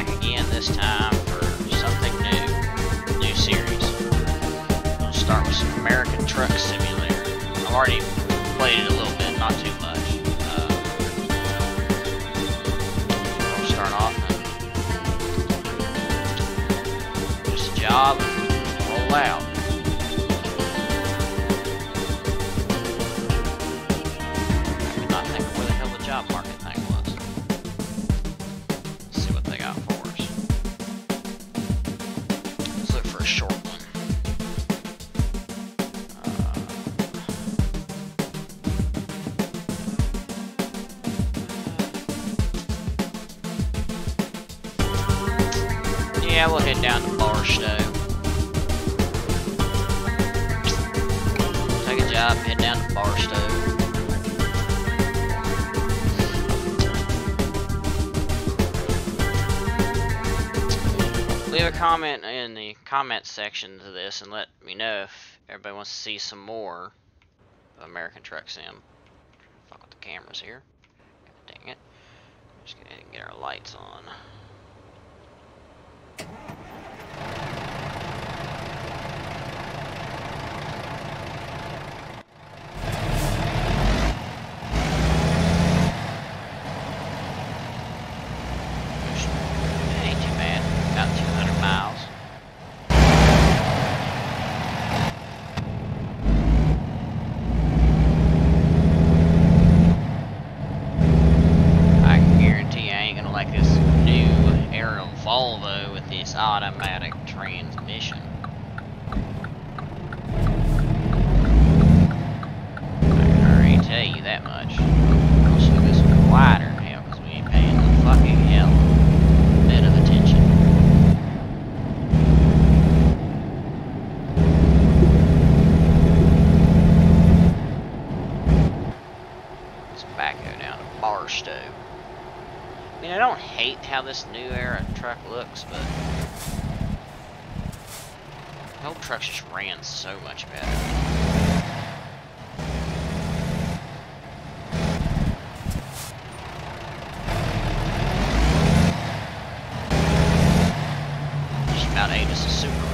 back again this time for something new series. We'll start with some American Truck Simulator. I've already played it a little bit, not too much. We'll start off and just a job and roll out. I could not think of where the hell the job market thing was. Let's see what they got for us. Let's look for a short one. Yeah, we'll head down to Barstow. Take a job, head down to Barstow. Leave a comment in the comment section to this and let me know if everybody wants to see some more of American Truck Sim. Fuck with the cameras here. God dang it. Just go ahead and get our lights on. Ain't too bad. About 200 miles. I can guarantee I ain't gonna like this new era Volvo with this automatic transmission. I can already tell you that much. Also, this is wider now because we ain't paying the fucking hell bit of attention. Let's back go down to Barstow. I mean, I don't hate how this new era truck looks, but the old trucks just ran so much better. Just about ate us a Subaru.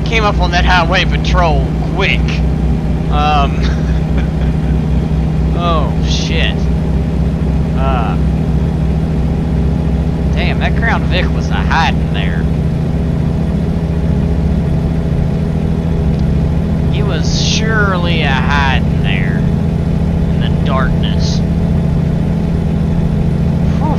came up on that highway patrol quick. Oh shit. Damn, that Crown Vic was a hiding there. He was surely a hiding there in the darkness. Whew.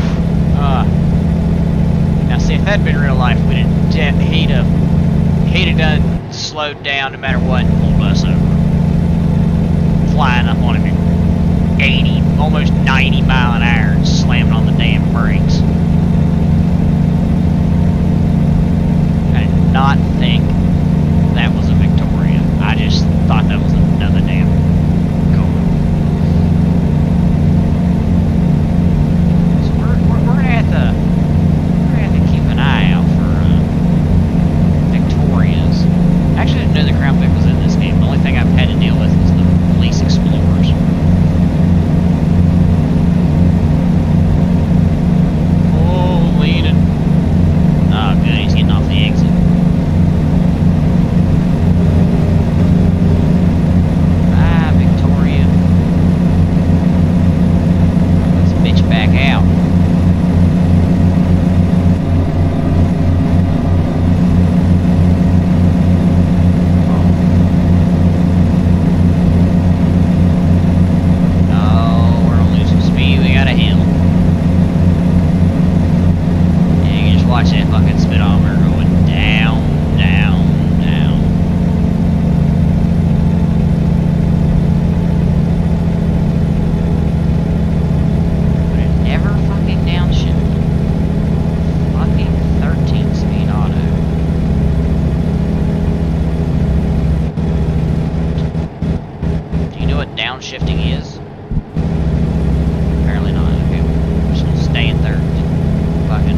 Now see, if that had been real life, he'd have done slowed down no matter what and pulled us over. Flying up on him at 80, almost 90 mile an hour and slamming on the damn brakes. I did not think that was a Victoria. I just thought that was another damn car. So we're gonna have to keep an eye out for Victorias. I actually didn't know the Crown Vic was in this game. The only thing I've had to deal with is the police explorers. Oh, leaning. Oh, good. He's getting off the exit. Ah, Victoria. Let's bitch back out. Watch that fucking speedometer going down, down, down. But it never fucking downshifted. Fucking 13-speed auto. Do you know what downshifting is? Apparently not. Okay, we're just gonna stay in third. Fucking.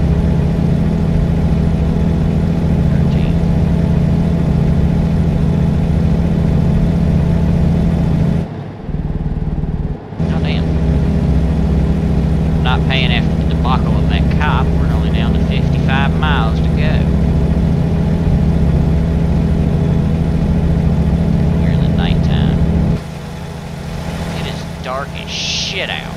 Not paying after the debacle of that cop. We're only down to 55 miles to go. Here in the nighttime. It is dark as shit out.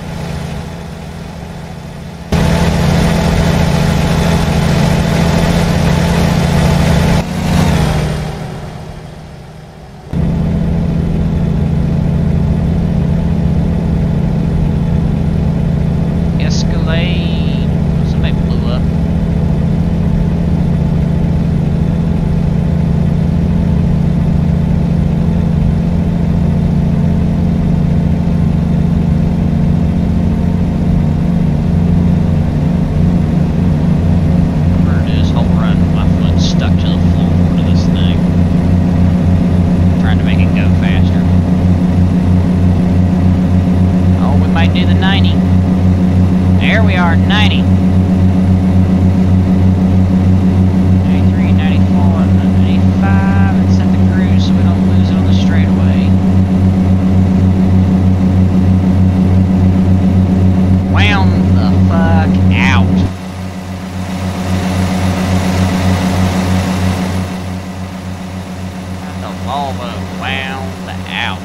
Somebody blew up. I'm gonna do this whole run with my foot stuck to the floor to this thing. Trying to make it go faster. Oh, we might do the 90. There we are, 90. 93, 94, 95, and set the cruise so we don't lose it on the straightaway. Wound the fuck out. The Volvo wound out.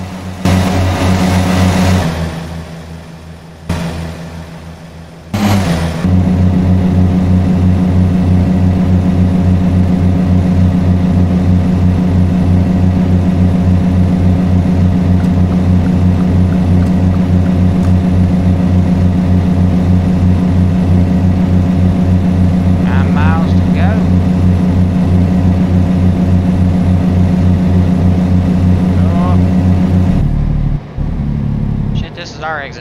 Our exit.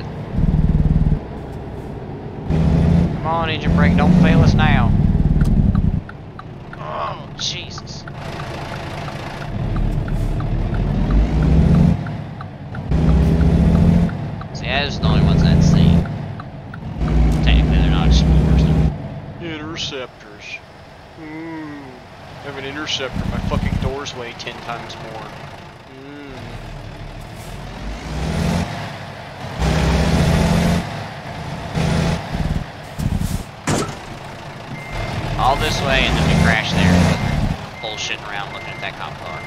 Come on, engine brake, don't fail us now. Oh, Jesus. See, those are the only ones I'd seen. Technically, they're not explorers, they're interceptors. Ooh, I have an interceptor, my fucking doors weigh 10 times more. All this way and then we crash there. bullshitting around looking at that cop car.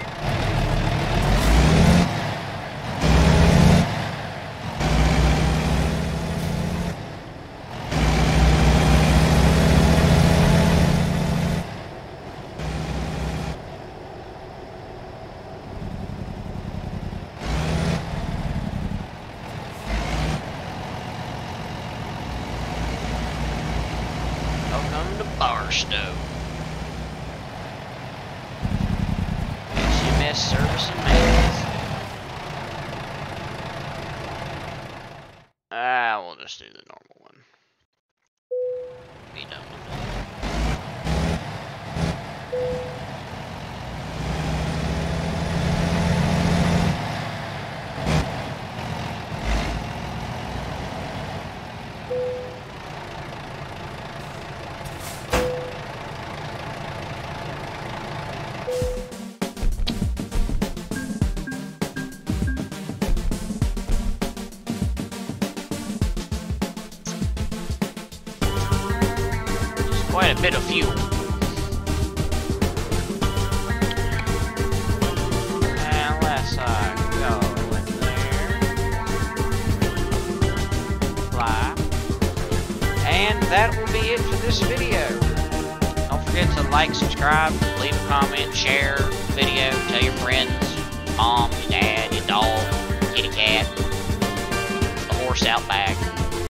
Welcome to Barstow. HMS Service and Maintenance. We'll just do the normal one. Be done with it. Quite a bit of fuel. And let's go in there. Fly. And that will be it for this video. Don't forget to like, subscribe, leave a comment, share the video, tell your friends, mom, your dad, your dog, kitty cat, the horse out back.